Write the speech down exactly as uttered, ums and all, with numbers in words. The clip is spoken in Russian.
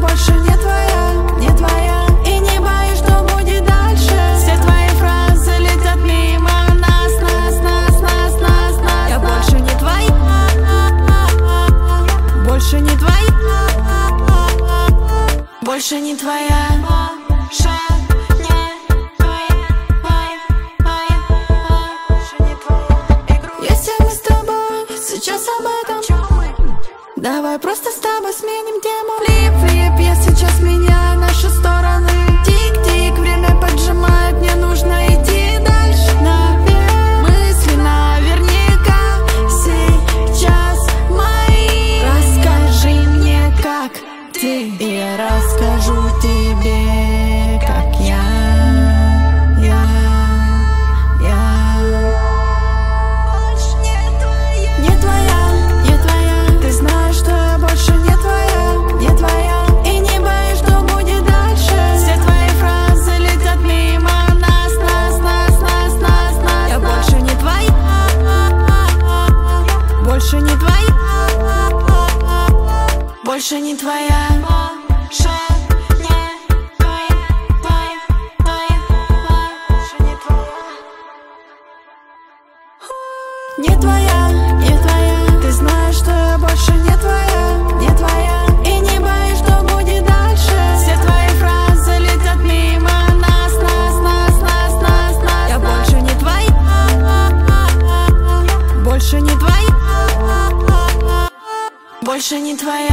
больше не твоя, не твоя. И не боюсь, что будет дальше. Все твои фразы летят мимо нас, нас, нас, нас, нас, нас. Я больше не твоя, больше не твоя, больше не твоя. Если мы с тобой сейчас об этом, давай просто с тобой сменим тему. Флип-флип, я сейчас меняю наши стороны. Тик-тик, время поджимает, мне нужно идти дальше. Наверх, мысли наверняка сейчас мои. Расскажи мне, как ты, и я расскажу тебе, как я, я, я. Больше не твоя, не твоя, не твоя. Ты знаешь, что я больше не твоя, не твоя. И не боюсь, что будет дальше. Все твои фразы летят мимо нас, нас, нас, нас, нас, нас. Я больше не твоя, больше не твоя, больше не твоя. Не твоя, не твоя. Ты знаешь, что я больше не твоя, не твоя. И не боюсь, что будет дальше. Все твои фразы летят мимо нас, нас, нас, нас, нас, нас. Я больше не твоя, больше не твоя, больше не твоя.